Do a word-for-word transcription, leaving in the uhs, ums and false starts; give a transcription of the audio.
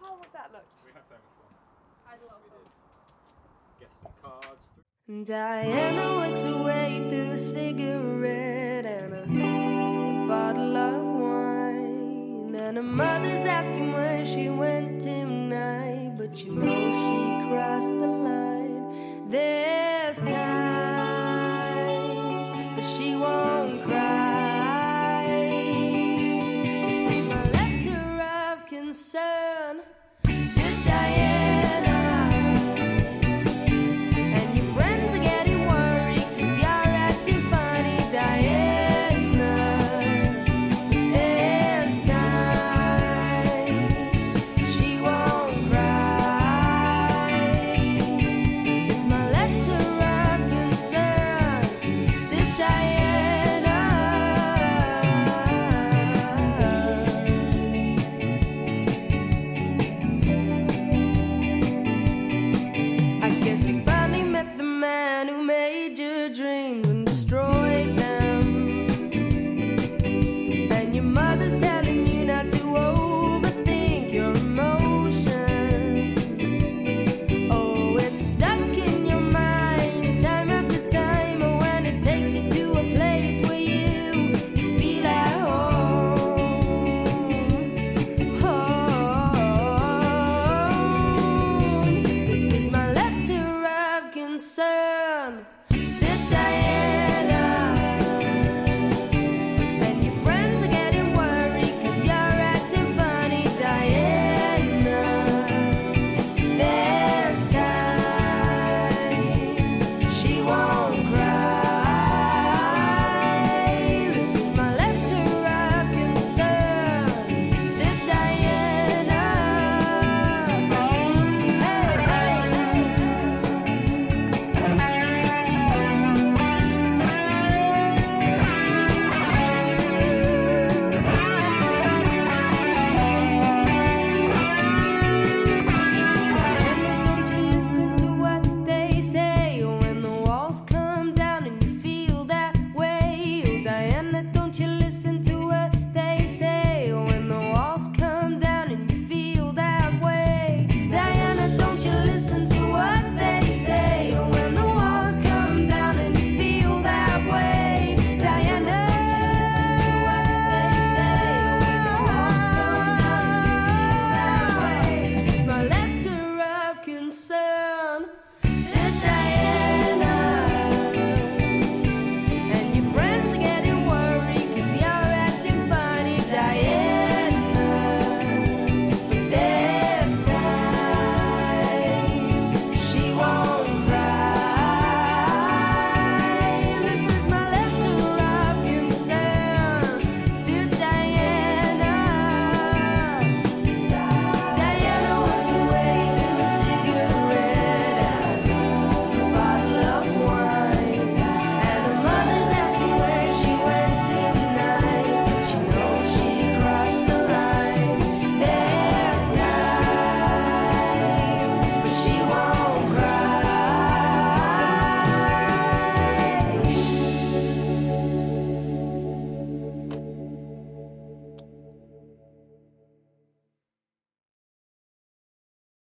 how that looked. We had so much fun. I had a lot of fun. Guess some cards. Diana works her way through a cigarette and a, a bottle of wine. And her mother's asking where she went tonight, but you know she crossed the line. There's time, but she won't cry. This is my letter of concern.